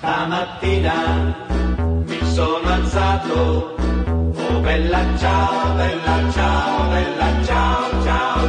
Stamattina mi sono alzato, oh bella ciao, bella ciao, bella ciao, ciao.